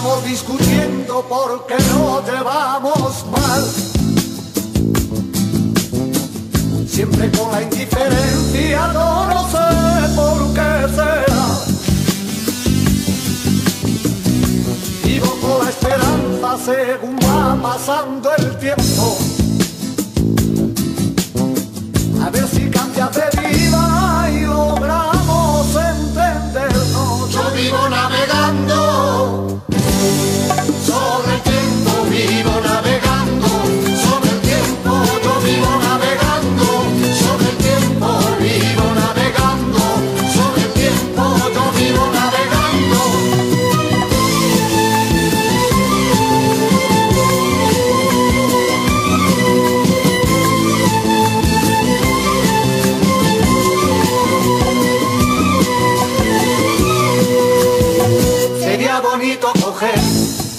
estamos discutiendo porque nos llevamos mal. Siempre con la indiferencia, no sé por qué será. Vivo con la esperanza según va pasando el tiempo. A ver si cambias de vida y logramos entendernos. Yo vivo navegando sobre el tiempo, vivo navegando sobre el tiempo. Yo vivo navegando sobre el tiempo, vivo navegando sobre el tiempo. Yo vivo navegando. Sería bonito coger